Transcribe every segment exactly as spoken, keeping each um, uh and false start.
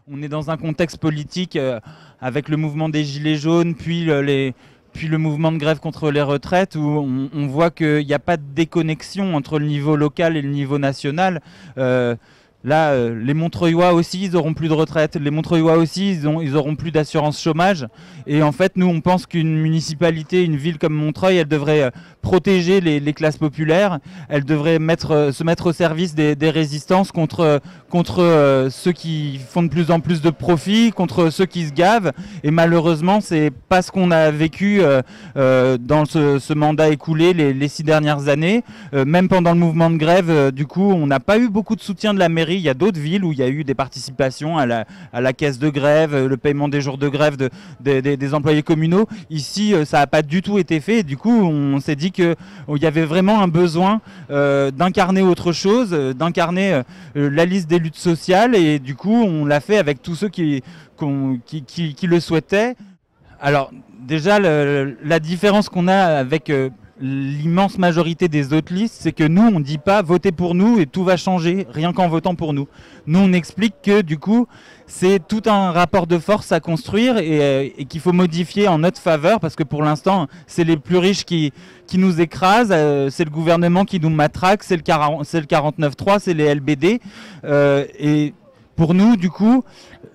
on est dans un contexte politique euh, avec le mouvement des Gilets jaunes, puis le, les, puis le mouvement de grève contre les retraites, où on, on voit qu'il n'y a pas de déconnexion entre le niveau local et le niveau national. Euh, Là, euh, les Montreuillois aussi, ils auront plus de retraite. Les Montreuillois aussi, ils, ont, ils auront plus d'assurance chômage. Et en fait, nous, on pense qu'une municipalité, une ville comme Montreuil, elle devrait euh, protéger les, les classes populaires. Elle devrait mettre, euh, se mettre au service des, des résistances contre, euh, contre euh, ceux qui font de plus en plus de profits, contre ceux qui se gavent. Et malheureusement, c'est pas ce qu'on a vécu euh, euh, dans ce, ce mandat écoulé les, les six dernières années. Euh, même pendant le mouvement de grève, euh, du coup, on n'a pas eu beaucoup de soutien de la mairie. Il y a d'autres villes où il y a eu des participations à la, à la caisse de grève, le paiement des jours de grève de, de, de, des employés communaux. Ici, ça n'a pas du tout été fait. Et du coup, on s'est dit qu'il y avait vraiment un besoin euh, d'incarner autre chose, d'incarner euh, la liste des luttes sociales. Et du coup, on l'a fait avec tous ceux qui, qui, qui, qui le souhaitaient. Alors, déjà, le, la différence qu'on a avec... Euh, l'immense majorité des autres listes, c'est que nous, on ne dit pas votez pour nous et tout va changer rien qu'en votant pour nous. Nous, on explique que du coup, c'est tout un rapport de force à construire et, et qu'il faut modifier en notre faveur parce que pour l'instant, c'est les plus riches qui, qui nous écrasent, euh, c'est le gouvernement qui nous matraque, c'est le quarante-neuf trois, c'est les L B D. Euh, et pour nous, du coup,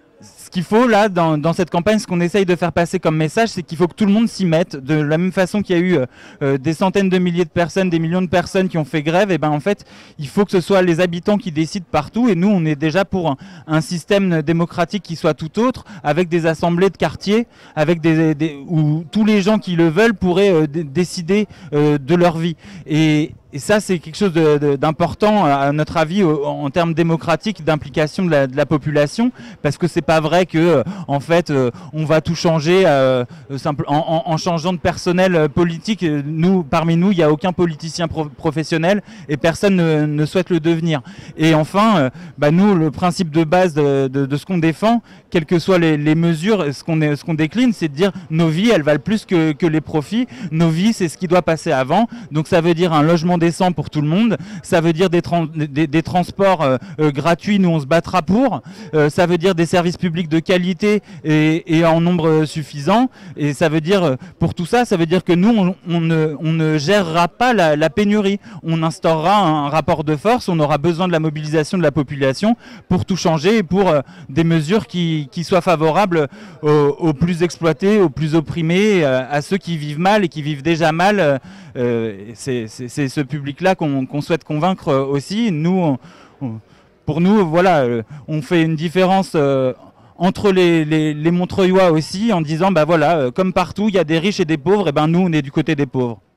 ce qu'il faut là dans, dans cette campagne, ce qu'on essaye de faire passer comme message, c'est qu'il faut que tout le monde s'y mette. De la même façon qu'il y a eu euh, des centaines de milliers de personnes, des millions de personnes qui ont fait grève, et ben en fait, il faut que ce soit les habitants qui décident partout. Et nous, on est déjà pour un, un système démocratique qui soit tout autre, avec des assemblées de quartier, avec des, des où tous les gens qui le veulent pourraient euh, décider euh, de leur vie. Et Et ça, c'est quelque chose d'important, à notre avis, en termes démocratiques, d'implication de la, de la population, parce que c'est pas vrai que, en fait, on va tout changer euh, simple, en, en, en changeant de personnel politique. Nous, parmi nous, il n'y a aucun politicien pro professionnel et personne ne, ne souhaite le devenir. Et enfin, euh, bah nous, le principe de base de, de, de ce qu'on défend, quelles que soient les, les mesures, ce qu'on ce qu'on décline, c'est de dire nos vies, elles valent plus que, que les profits. Nos vies, c'est ce qui doit passer avant. Donc ça veut dire un logement décent pour tout le monde, ça veut dire des, tra des, des transports euh, euh, gratuits, nous on se battra pour, euh, ça veut dire des services publics de qualité et, et en nombre suffisant, et ça veut dire, pour tout ça, ça veut dire que nous on, on, ne, on ne gérera pas la, la pénurie, on instaurera un rapport de force, on aura besoin de la mobilisation de la population pour tout changer et pour euh, des mesures qui, qui soient favorables aux, aux plus exploités, aux plus opprimés, euh, à ceux qui vivent mal et qui vivent déjà mal. Euh, c'est ce public-là qu'on qu'on souhaite convaincre aussi. Nous, on, on, pour nous, voilà, on fait une différence euh, entre les, les, les Montreuillois aussi, en disant, bah voilà, comme partout, il y a des riches et des pauvres, et ben nous, on est du côté des pauvres.